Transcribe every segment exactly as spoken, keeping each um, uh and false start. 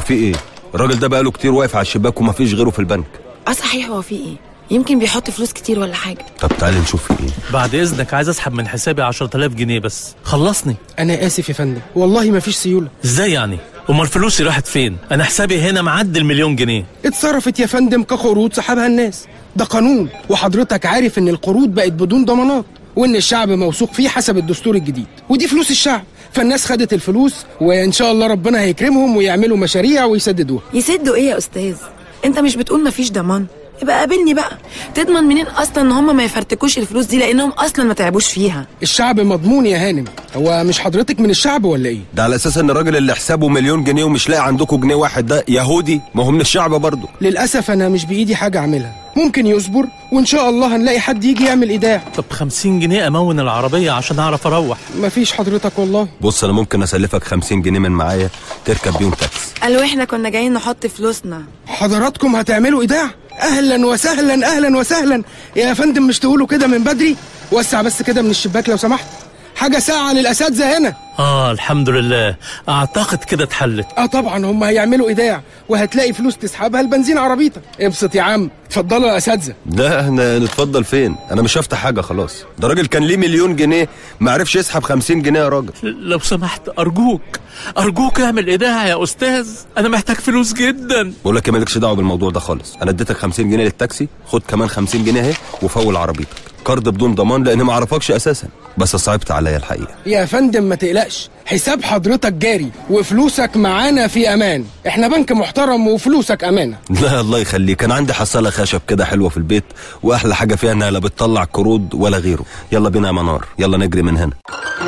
في ايه؟ الراجل ده بقاله كتير واقف على الشباك ومفيش غيره في البنك. اه صحيح، هو في ايه؟ يمكن بيحط فلوس كتير ولا حاجه. طب تعالي نشوف في ايه. بعد اذنك عايز اسحب من حسابي عشرة آلاف جنيه بس، خلصني. انا اسف يا فندم، والله مفيش سيوله. ازاي يعني؟ امال فلوسي راحت فين؟ انا حسابي هنا معدي المليون جنيه. اتصرفت يا فندم كقروض سحبها الناس، ده قانون، وحضرتك عارف ان القروض بقت بدون ضمانات، وان الشعب موثوق فيه حسب الدستور الجديد، ودي فلوس الشعب، فالناس خدت الفلوس وان شاء الله ربنا هيكرمهم ويعملوا مشاريع ويسددوها. يسدوا ايه يا استاذ؟ انت مش بتقول مفيش ضمان؟ يبقى قابلني بقى. تضمن منين اصلا ان هم ما يفرتكوش الفلوس دي لانهم اصلا ما تعبوش فيها؟ الشعب مضمون يا هانم. هو مش حضرتك من الشعب ولا ايه؟ ده على اساس ان الراجل اللي حسابه مليون جنيه ومش لاقي عندكم جنيه واحد ده يهودي، ما هو من الشعب برضه. للاسف انا مش بايدي حاجه اعملها، ممكن يصبر وان شاء الله هنلاقي حد يجي يعمل ايداع. طب خمسين جنيه امون العربيه عشان اعرف اروح. مفيش حضرتك والله. بص انا ممكن اسلفك خمسين جنيه من معايا تركب بيهم تاكسي. قالوا احنا كنا جايين نحط فلوسنا. حضراتكم هتعملوا ايداع؟ اهلا وسهلا اهلا وسهلا يا فندم، مش تقولوا كده من بدري؟ وسع بس كده من الشباك لو سمحت، حاجه ساعه للاساتذه هنا. اه الحمد لله، اعتقد كده اتحلت. اه طبعا هم هيعملوا ايداع وهتلاقي فلوس تسحبها لبنزين عربيتك. ابسط يا عم، اتفضلوا يا اساتذه. ده احنا نتفضل فين؟ انا مش هفتح حاجه خلاص، ده راجل كان ليه مليون جنيه ما عرفش يسحب خمسين جنيه يا راجل. لو سمحت ارجوك ارجوك اعمل ايداع يا استاذ، انا محتاج فلوس جدا. بقول لك مالكش دعوه بالموضوع ده خالص، انا اديتك خمسين جنيه للتاكسي، خد كمان خمسين جنيه اهي وفول عربيتك، قرض بدون ضمان لان ما اعرفكش اساسا، بس صعبت عليا الحقيقه. يا فندم ما تقلقش، حساب حضرتك جاري وفلوسك معانا في امان، احنا بنك محترم وفلوسك امانه. لا الله يخليك، انا عندي حصاله خشب كده حلوه في البيت، واحلى حاجه فيها انها لا بتطلع قروض ولا غيره. يلا بينا يا منار، يلا نجري من هنا.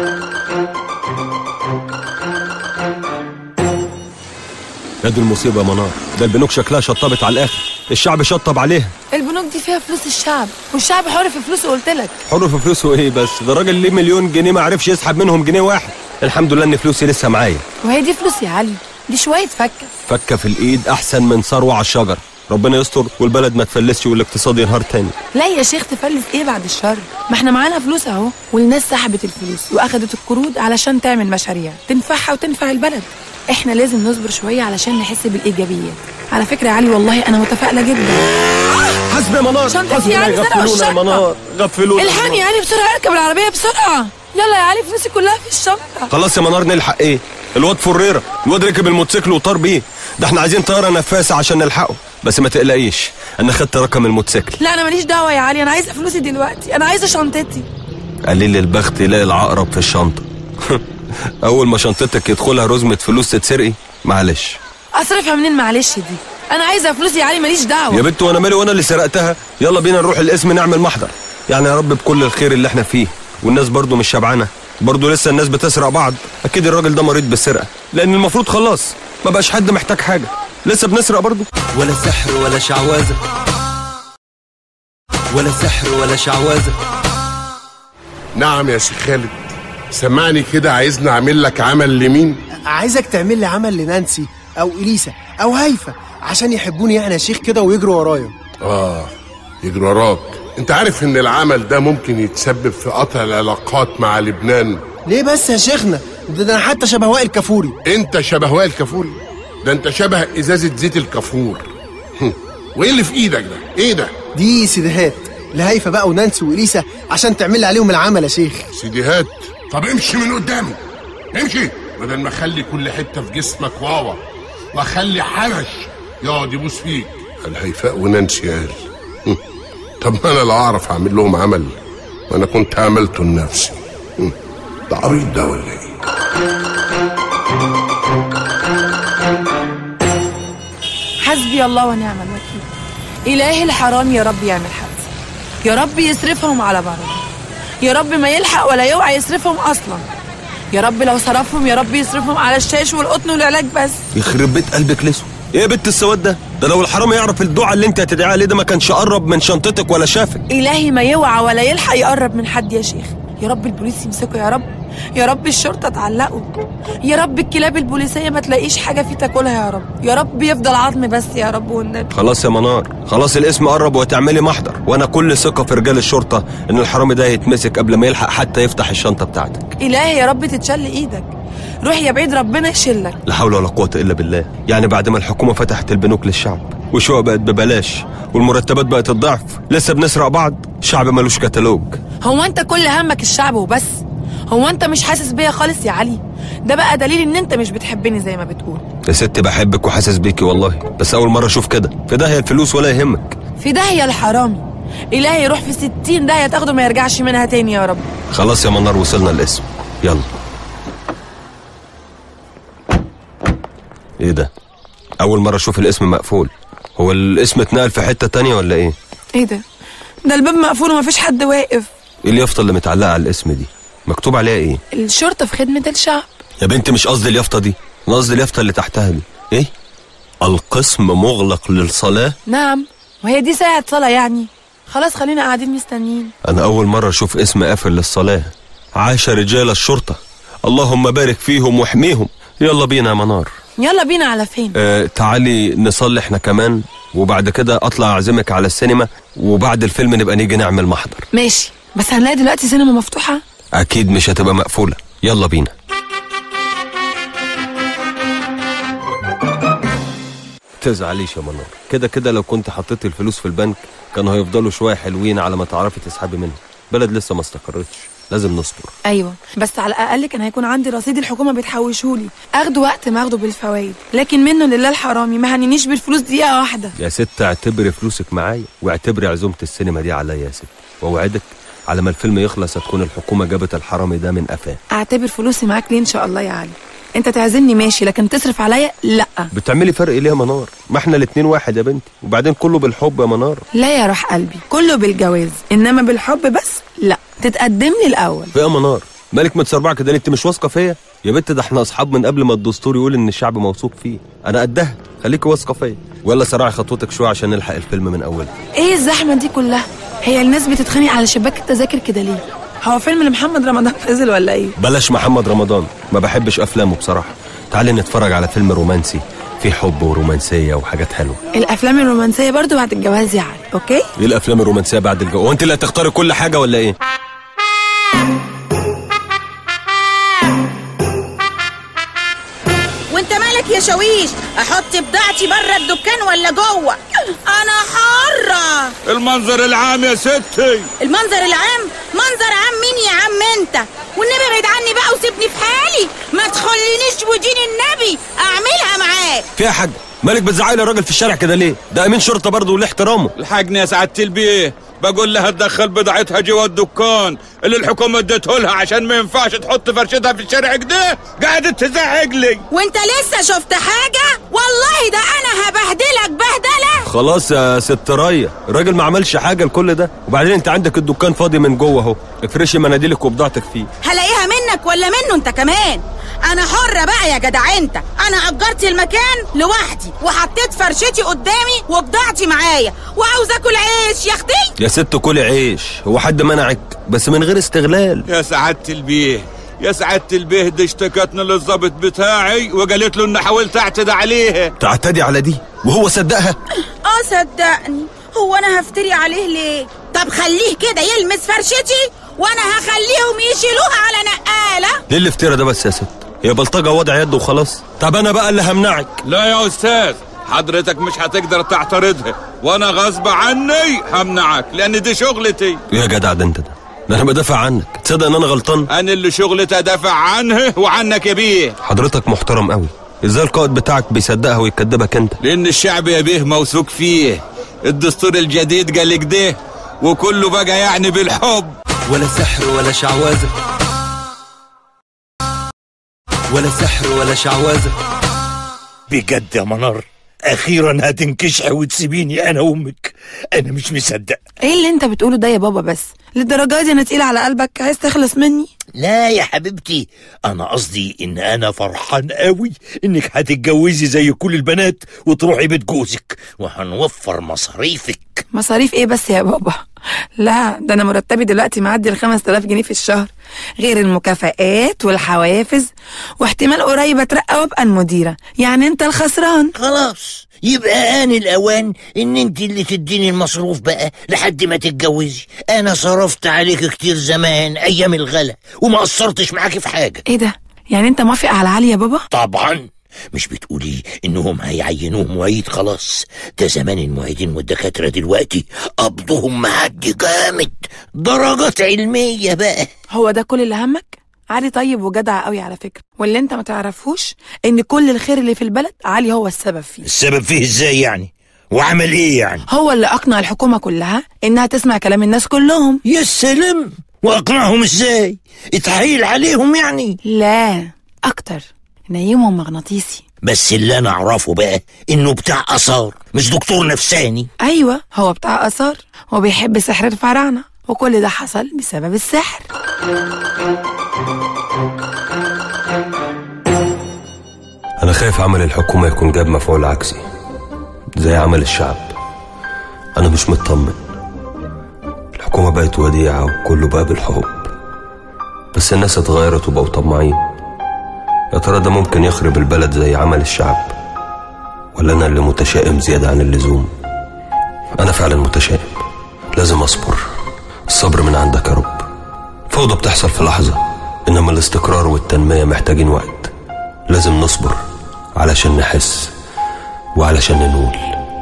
يا دي المصيبه يا منار، ده البنوك شكلها شطبت على الاخر، الشعب شطب عليها. البنوك دي فيها فلوس الشعب، والشعب حر في فلوسه. قلت لك حر في فلوسه ايه بس؟ ده راجل ليه مليون جنيه ما عرفش يسحب منهم جنيه واحد. الحمد لله ان فلوسي لسه معايا. وهي دي فلوس يا علي؟ دي شويه فكه. فكه في الايد احسن من ثروه على الشجر. ربنا يستر والبلد ما تفلسش والاقتصاد ينهار تاني. لا يا شيخ تفلس ايه بعد الشر؟ ما احنا معانا فلوس اهو، والناس سحبت الفلوس واخدت القروض علشان تعمل مشاريع تنفعها وتنفع البلد. احنا لازم نصبر شويه علشان نحس بالايجابيات. على فكره يا علي والله انا متفائله جدا. حسبي يا منار، حسبي يا علي، غفلونا يا منار، غفلونا. الحقني يا علي بسرعه، اركب العربيه بسرعه. يلا يا علي فلوسي كلها في الشنطه. خلاص يا منار نلحق ايه؟ الواد فريره، الواد ركب الموتوسيكل وطار بيه، ده احنا عايزين طياره نفاسه عشان نلحقه. بس ما تقلقيش انا خدت رقم الموتوسيكل. لا انا ماليش دعوه يا علي، انا عايزه فلوسي دلوقتي، انا عايزه شنطتي. قليل البخت يلاقي العقرب في الشنطه. اول ما شنطتك يدخلها رزمه فلوس تتسرقي معلش. اصرفها منين معلش دي؟ انا عايزه فلوسي يا علي، ماليش دعوه. يا بنت وانا مالي وانا اللي سرقتها. يلا بينا نروح القسم نعمل محضر، يعني يا رب بكل الخير اللي احنا فيه، والناس برضو مش شبعانه، برضو لسه الناس بتسرق بعض. اكيد الراجل ده مريض بالسرقه، لان المفروض خلاص ما بقاش حد محتاج حاجه، لسه بنسرق برضو. ولا سحر ولا شعوذه، ولا سحر ولا شعوذه. نعم يا شيخ خالد، سمعني كده، عايزني اعمل لك عمل لمين؟ عايزك تعمل لي عمل لنانسي او اليسا او هيفا عشان يحبوني يعني يا شيخ كده ويجروا ورايا. اه يجروا وراك؟ انت عارف ان العمل ده ممكن يتسبب في قطع العلاقات مع لبنان. ليه بس يا شيخنا؟ ده, ده انا حتى شبه وائل كفوري. انت شبه وائل كفوري؟ ده انت شبه ازازه زيت الكافور. وايه اللي في ايدك ده؟ ايه ده؟ دي سيديهات لهيفا بقى ونانسي واليسا عشان تعمل لي عليهم العمل يا شيخ. سيديهات؟ طب امشي من قدامي، امشي، بدل ما اخلي كل حته في جسمك واوا واخلي حرش يقعد يبوس فيك. الهيفاء ونانسي قال طب ما انا لا اعرف اعمل لهم عمل، وانا كنت عملته لنفسي. ده عبيط ده ولا ايه؟ حسبي الله ونعم الوكيل. الهي الحرام يا رب يعمل حادثه، يا رب يصرفهم على بره، يا رب ما يلحق ولا يوعى يصرفهم اصلا، يا رب لو صرفهم يا رب يصرفهم على الشاش والقطن والعلاج بس. يخرب بيت قلبك لسه. ايه يا بنت السواد ده؟ ده لو الحرامي يعرف الدعاء اللي انت هتدعي عليه ده ما كانش قرب من شنطتك ولا شافك. الهي ما يوعى ولا يلحق يقرب من حد يا شيخ، يا رب البوليس يمسكه يا رب، يا رب الشرطه تعلقه، يا رب الكلاب البوليسيه ما تلاقيش حاجه فيه تاكلها يا رب، يا رب يفضل عظم بس يا رب والنبي. خلاص يا منار، خلاص الاسم قرب وهتعملي محضر، وانا كل ثقه في رجال الشرطه ان الحرامي ده هيتمسك قبل ما يلحق حتى يفتح الشنطه بتاعتك. الهي يا رب تتشل ايدك، روح يا بعيد ربنا يشلك. لا حول ولا قوة إلا بالله. يعني بعد ما الحكومة فتحت البنوك للشعب والشقق بقت ببلاش والمرتبات بقت الضعف لسه بنسرق بعض؟ الشعب ملوش كتالوج. هو انت كل همك الشعب وبس؟ هو انت مش حاسس بيا خالص يا علي؟ ده بقى دليل ان انت مش بتحبني زي ما بتقول. يا ستي بحبك وحاسس بيكي والله، بس أول مرة أشوف كده. في داهية الفلوس ولا يهمك. في داهية الحرامي، إلهي يروح في ستين داهية تاخده ما يرجعش منها تاني يا رب. خلاص يا منار وصلنا الاسم، يلا. ايه ده؟ أول مرة أشوف الاسم مقفول. هو الاسم اتنقل في حتة تانية ولا ايه؟ ايه ده؟ ده الباب مقفول ومفيش حد واقف. ايه اليافطة اللي متعلقة على الاسم دي؟ مكتوب عليها ايه؟ الشرطة في خدمة الشعب. يا بنتي مش قصدي اليافطة دي، أنا قصدي اليافطة اللي تحتها دي. ايه؟ القسم مغلق للصلاة؟ نعم، وهي دي ساعة صلاة يعني؟ خلاص خلينا قاعدين مستنيين. أنا أول مرة أشوف اسم قافل للصلاة. عاش رجال الشرطة، اللهم بارك فيهم واحميهم. يلا بينا يا منار. يلا بينا على فين؟ آه تعالي نصلي احنا كمان، وبعد كده أطلع أعزمك على السينما، وبعد الفيلم نبقى نيجي نعمل محضر. ماشي، بس هنلاقي دلوقتي سينما مفتوحة؟ أكيد مش هتبقى مقفولة. يلا بينا. تزعليش يا منار، كده كده لو كنت حطيت الفلوس في البنك كانوا هيفضلوا شوية حلوين على ما تعرفي تسحبي منها. بلد لسه ما استقرتش، لازم نصبر. ايوه، بس على الاقل كان هيكون عندي رصيد الحكومه بتحوشهولي، اخده وقت ما اخده بالفوائد، لكن منه لله الحرامي ما هنينيش بالفلوس دقيقه واحده. يا ست اعتبري فلوسك معايا، واعتبري عزومه السينما دي عليا يا ست، واوعدك على ما الفيلم يخلص هتكون الحكومه جابت الحرامي ده من قفاه. اعتبر فلوسي معاك ليه ان شاء الله يا علي. انت تعزمني ماشي، لكن تصرف عليا لا. بتعملي فرق ليه يا منار؟ ما احنا الاتنين واحد يا بنتي، وبعدين كله بالحب يا منار. لا يا روح قلبي، كله بالجواز، انما بالحب بس لا. تتقدم لي الاول. في يا منار مالك متسربعه كده؟ انت مش واثقه فيا يا بنت؟ ده احنا اصحاب من قبل ما الدستور يقول ان الشعب موثوق فيه. انا قدها، خليكي واثقه فيا. ولا سرعي خطوتك شويه عشان نلحق الفيلم من اوله. ايه الزحمه دي كلها؟ هي الناس بتتخانق على شباك التذاكر كده ليه؟ هو فيلم لمحمد رمضان نزل ولا ايه؟ بلاش محمد رمضان، ما بحبش افلامه بصراحه. تعالي نتفرج على فيلم رومانسي فيه حب ورومانسيه وحاجات حلوه. الافلام الرومانسيه برضو بعد الجواز يا علي، اوكي؟ ايه الافلام الرومانسيه بعد الجواز؟ هو انت اللي هتختاري كل حاجه ولا ايه؟ وانت مالك يا شويش؟ احط بضاعتي بره الدكان ولا جوه؟ انا حاره. المنظر العام يا ستي. المنظر العام؟ منظر عام مين يا عم انت؟ والنبي ابعد عني بقى وسيبني في حالي، ما تخلينيش ودين النبي اعملها معاك. في يا حاج مالك بتزعلي الراجل في الشارع كده ليه؟ ده امين شرطه برضه وليه احترامه. الحاجني يا سعاده البيه، بقول لها تدخل بضاعتها جوا الدكان اللي الحكومه ادته لها عشان ما ينفعش تحط فرشتها في الشارع كده. قاعده تزعق لي. وانت لسه شفت حاجه؟ والله ده انا هبهدلك بهدله. خلاص يا ست رايه، الراجل ما عملش حاجه لكل ده، وبعدين انت عندك الدكان فاضي من جوه اهو، افرشي مناديلك وبضاعتك فيه. هلاقيها منك ولا منه انت كمان؟ انا حره بقى يا جدع انت. انا اجرت المكان لوحدي وحطيت فرشتي قدامي وبضاعتي معايا، وعاوز اكل عيش يا اختي. يا ست كلي عيش، هو حد منعك؟ بس من غير استغلال. يا سعاده البيه، يا سعاده البيه، دي اشتكتني للظابط بتاعي وقالت له ان حاولت اعتدي عليها. تعتدي على دي وهو صدقها؟ اه صدقني. هو انا هفتري عليه ليه؟ طب خليه كده يلمس فرشتي وانا هخليهم يشيلوها على نقاله. ليه الافتراء ده بس يا ست؟ هي بلطجه وضع يده وخلاص. طب انا بقى اللي همنعك. لا يا استاذ، حضرتك مش هتقدر تعترضها، وانا غصب عني همنعك لان دي شغلتي. يا جدع ده انت ده ده انا بدافع عنك، تصدق ان انا غلطان؟ انا اللي شغلتي ادافع عنه وعنك يا بيه. حضرتك محترم قوي، ازاي القائد بتاعك بيصدقها ويكدبك انت؟ لان الشعب يا بيه موثوق فيه، الدستور الجديد قال كده وكله بقى يعني بالحب. ولا سحر ولا شعوذة، ولا سحر ولا شعوذة. بجد يا منار اخيرا هتنكشحي وتسيبيني انا وامك. انا مش مصدق. ايه اللي انت بتقوله ده يا بابا؟ بس للدرجه دي انا تقيل على قلبك؟ عايز تخلص مني؟ لا يا حبيبتي، انا قصدي ان انا فرحان قوي انك هتتجوزي زي كل البنات وتروحي بيت جوزك وهنوفر مصاريفك. مصاريف ايه بس يا بابا؟ لا ده انا مرتبي دلوقتي معدي ال خمسة آلاف جنيه في الشهر، غير المكافآت والحوافز، واحتمال قريب اترقى وابقى المديره. يعني انت الخسران. خلاص يبقى آن الأوان إن أنت اللي تديني المصروف بقى لحد ما تتجوزي. أنا صرفت عليك كتير زمان أيام الغلا وما قصرتش معاكي في حاجة. إيه ده؟ يعني انت موافق على علي يا بابا؟ طبعا. مش بتقولي انهم هيعينوه معيد؟ خلاص، ده زمان المعيدين والدكاترة دلوقتي قبضهم معدي جامد، درجات علمية بقى. هو ده كل اللي همك؟ علي طيب وجدع قوي على فكرة، واللي انت ما تعرفوش ان كل الخير اللي في البلد علي هو السبب فيه. السبب فيه ازاي يعني؟ وعمل ايه يعني؟ هو اللي اقنع الحكومة كلها انها تسمع كلام الناس كلهم. يا سلام، واقنعهم ازاي؟ اتحايل عليهم يعني؟ لا اكتر، نيمهم مغناطيسي. بس اللي انا اعرفه بقى انه بتاع اثار مش دكتور نفساني. ايوه هو بتاع اثار وبيحب سحر الفراعنة، وكل ده حصل بسبب السحر. أنا خايف عمل الحكومة يكون جاب مفعول عكسي زي عمل الشعب. أنا مش مطمن. الحكومة بقت وديعة وكله بقى بالحب، بس الناس اتغيرت وبقوا طماعين. يا ترى ده ممكن يخرب البلد زي عمل الشعب، ولا أنا اللي متشائم زيادة عن اللزوم؟ أنا فعلا متشائم، لازم أصبر. الصبر من عندك يا رب. فوضى بتحصل في لحظة، إنما الاستقرار والتنمية محتاجين وقت. لازم نصبر علشان نحس وعلشان ننول.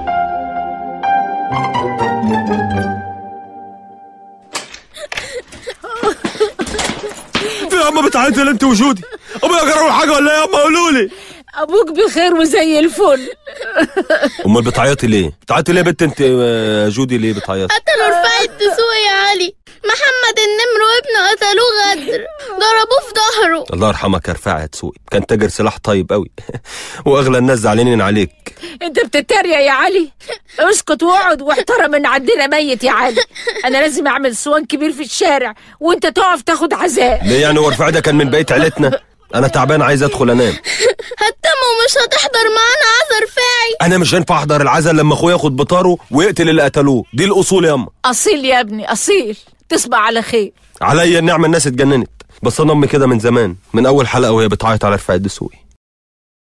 في يا أما بتعيطي انت وجودي؟ أبويا جرى حاجة ولا إيه يا أما؟ قولوا لي. ابوك بخير وزي الفل. امال بتعيطي ليه؟ بتعيطي ليه يا بنت انت جودي؟ ليه بتعيطي؟ قتلوا رفاعي الدسوقي يا علي. محمد النمر وابنه قتلوه غدر، ضربوه في ظهره. الله يرحمك يا رفاعي الدسوقي، كان تاجر سلاح طيب قوي واغلى الناس زعلانين عليك. انت بتتريق يا علي؟ اسكت واقعد واحترم ان عندنا ميت يا علي. انا لازم اعمل صوان كبير في الشارع وانت تقف تاخد عزاء. ليه يعني؟ هو رفاعي ده كان من بقية عيلتنا؟ انا تعبان عايز ادخل انام. هتم ومش هتحضر معانا عزا رفاعي؟ انا مش هينفع احضر العزا لما اخويا ياخد بطاره ويقتل اللي قتلوه. دي الاصول يا اما. اصيل يا ابني اصيل، تصبح على خير. عليا النعمه، الناس اتجننت. بس انا امي كده من زمان، من اول حلقه وهي بتعيط على رفاعي الدسوقي.